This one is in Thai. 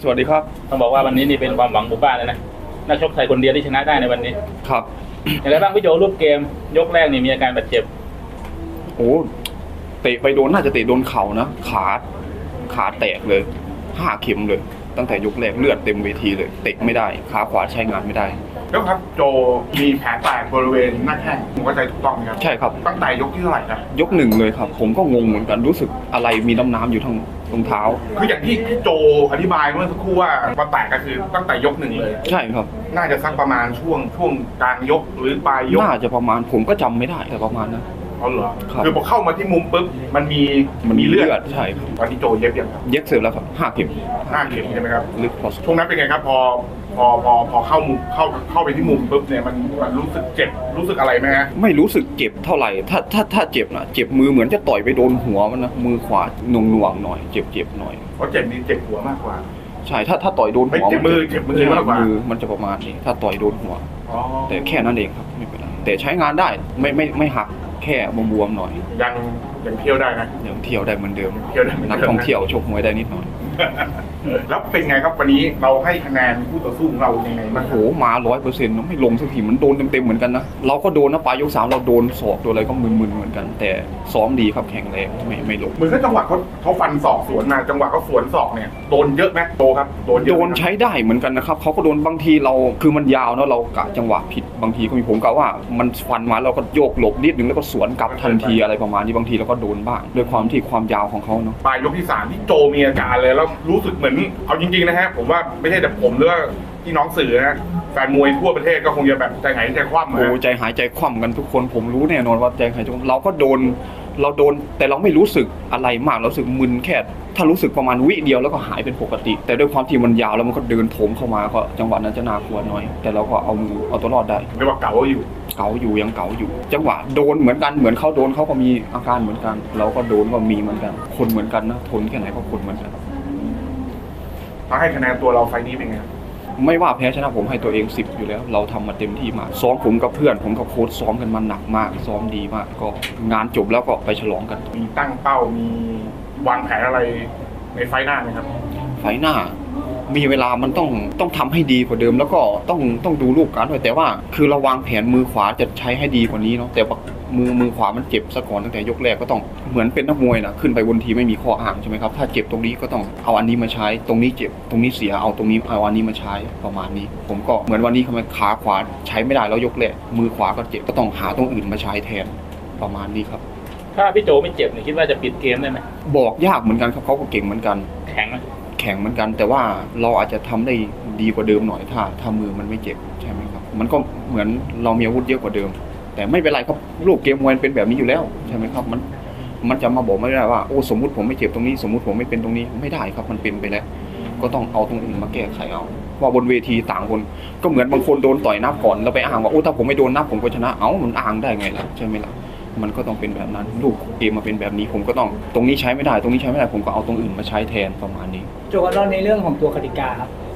สวัสดีครับต้องบอกว่าวันนี้นี่เป็นความหวังหมู่บ้านเลยนะนักชกไทยคนเดียวที่ชนะได้ในวันนี้ครับอย่างไรบ้างพี่โจรูปเกมยกแรกนี่มีอาการบาดเจ็บโอ้เตะไปโดนน่าจะเตะโดนเข่านะขาแตกเลย5 เข็มเลยตั้งแต่ยกแรกเลือดเต็มเวทีเลยเตะไม่ได้ขาขวาใช้งานไม่ได้แล้วครับโจมีแผลแตกบริเวณหน้าแข้งผมเข้าใจถูกต้องไหมครับใช่ครับตั้งแต่ยกที่เท่าไหร่ครับยก1เลยครับผมก็งงเหมือนกันรู้สึกอะไรมีน้ำอยู่ทั้งตรงเท้าคืออย่างที่โจอธิบายเมื่อสักครู่ว่ามันแตกก็คือตั้งแต่ยก1เลยใช่ครับน่าจะสักประมาณช่วงกลางยกหรือปลายยกน่าจะประมาณผมก็จำไม่ได้แต่ประมาณนั้นอ๋อเหรอคือพอเข้ามาที่มุมปุ๊บมันมีเลือดใช่ครับตอนที่โจเย็บอย่างครับเย็บเสร็จแล้วครับ5 เข็ม 5 เข็มใช่ไหมครับลึกพอช่วงนั้นเป็นไงครับพอเข้ามุมเข้าไปที่มุมปุ๊บเนี่ยมันรู้สึกเจ็บรู้สึกอะไรไหมฮะไม่รู้สึกเจ็บเท่าไหร่ถ้าเจ็บนะเจ็บมือเหมือนจะต่อยไปโดนหัวมันนะมือขวาหน่วงหน่อยเจ็บหน่อยเพราะเจ็บนี่เจ็บหัวมากกว่าใช่ถ้าต่อยโดนหัวเจ็บมือมากกว่ามือมันจะประมาณนี้ถ้าต่อยโดนหัวแต่แค่นั้นเองครับไม่เป็นไรแต่ใช้งานได้ไม่หักแค่บวมๆหน่อยยังเที่ยวได้นะยังเที่ยวได้เหมือนเดิมเที่ยวได้นักท่องเที่ยวชกมวยได้นิดหน่อยแล้วเป็นไงครับวันนี้เราให้คะแนนคู่ต่อสู้ของเรายังไงบ้างโอ้โหมา100%ไม่ลงสักทีมันโดนเต็มเหมือนกันนะเราก็โดนนะปลายยก 3เราโดนศอกโดนอะไรก็มึนๆเหมือนกันแต่ซ้อมดีครับแข็งแรงไม่ลงเหมือนกับจังหวะเขาฟันศอกสวนมาจังหวะเขาสวนศอกเนี่ยโดนเยอะไหมโตครับโดนใช้ได้เหมือนกันนะครับเขาก็โดนบางทีเราคือมันยาวเนาะเรากะจังหวะผิดบางทีก็มีผมกะว่ามันฟันมาเราก็โยกหลบนิดนึงแล้วก็สวนกลับทันทีอะไรประมาณนี้บางทีเราก็โดนบ้างด้วยความที่ความยาวของเขาเนาะปลายยกที่3ที่โจมีอาการเลยแล้วรู้สึกเหมือนเอาจริงๆนะฮะผมว่าไม่ใช่แต่ผมหรือว่าพี่น้องสื่อนะแฟนมวยทั่วประเทศก็คงจะแบบใจหายใจคว่ำโอ้ใจหายใจคว่ำกันทุกคนผมรู้แน่นอนว่าใจหายใจเราก็โดนแต่เราไม่รู้สึกอะไรมากเรารู้สึกมึนแค่ถ้ารู้สึกประมาณวิเดียวแล้วก็หายเป็นปกติแต่ด้วยความที่มันยาวแล้วมันก็เดินโถมเข้ามาก็จังหวะนั้นจะน่ากลัวน้อยแต่เราก็เอาตัวรอดได้เรียกว่าเก๋าอยู่ยังเก๋าอยู่จังหวะโดนเหมือนกันเหมือนเขาโดนเขาก็มีอาการเหมือนกันเราก็โดนก็มีเหมือนกันคนเหมือนกันนะทนแค่ไหนก็คนเหมือนกันถ้าให้คะแนนตัวเราไฟนี้เป็นไงไม่ว่าแพ้ชนะผมให้ตัวเอง10อยู่แล้วเราทำมาเต็มที่มากซ้อมผมกับเพื่อนผมกับโค้ชซ้อมกันมาหนักมากซ้อมดีมากก็งานจบแล้วก็ไปฉลองกันมีตั้งเป้ามีวางแผนอะไรในไฟหน้าไหมครับไฟหน้ามีเวลามันต้องทำให้ดีกว่าเดิมแล้วก็ต้องดูลูกการด้วยแต่ว่าคือเราวางแผนมือขวาจะใช้ให้ดีกว่านี้เนาะแต่ว่ามือขวามันเจ็บซะก่อนตั้งแต่ยกแรกก็ต้องเหมือนเป็นนักมวยนะขึ้นไปบนทีไม่มีข้ออ้างใช่ไหมครับถ้าเจ็บตรงนี้ก็ต้องเอาอันนี้มาใช้ตรงนี้เจ็บตรงนี้เสียเอาตรงนี้เอาอันนี้มาใช้ประมาณนี้ผมก็เหมือนวันนี้ขาขวาใช้ไม่ได้แล้วยกแรกมือขวาก็เจ็บก็ต้องหาตรงอื่นมาใช้แทนประมาณนี้ครับถ้าพี่โจไม่เจ็บเนี่ยคิดว่าจะปิดเกมได้ไหมบอกยากเหมือนกันครับเขาก็เก่งเหมือนกันแข็งไหมแข็งเหมือนกันแต่ว่าเราอาจจะทำได้ดีกว่าเดิมหน่อยถ้ามือมันไม่เจ็บใช่ไหมครับมันก็เหมือนเรามีอาวุธเยอะกว่าเดิมแต่ไม่เป็นไรครับรูปเกมมวยเป็นแบบนี้อยู่แล้วใช่ไหมครับมันจะมาบอกไม่ได้ว่าโอ้สมมุติผมไม่เจ็บตรงนี้สมมุติผมไม่เป็นตรงนี้ไม่ได้ครับมันเป็นไปแล้วก็ต้องเอาตรงอื่นมาแก้ไขเอาว่าบนเวทีต่างคนก็เหมือนบางคนโดนต่อยนับก่อนแล้วไปอ้างว่าโอ้ถ้าผมไม่โดนนับผมก็ชนะมันอ้างได้ไงล่ะใช่ไหมล่ะมันก็ต้องเป็นแบบนั้นลูกเกมมาเป็นแบบนี้ผมก็ต้องตรงนี้ใช้ไม่ได้ตรงนี้ใช้ไม่ได้ผมก็เอาตรงอื่นมาใช้แทนประมาณนี้โจทย์เราในเรื่องของตัวกติกาครับ